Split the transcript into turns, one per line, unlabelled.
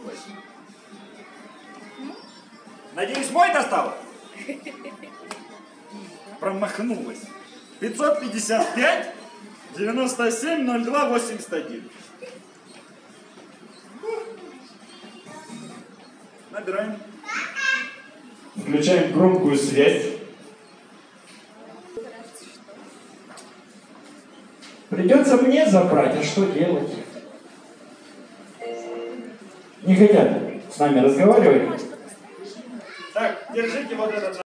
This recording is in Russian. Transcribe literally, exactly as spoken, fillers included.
Надеюсь, мой достал? Промахнулась. пятьсот пятьдесят пять девяносто семь ноль два восемьдесят один. Набираем. Включаем громкую связь.
Придется мне забрать, а что делать? Не хотят с нами разговаривать.
Так, держите вот этот.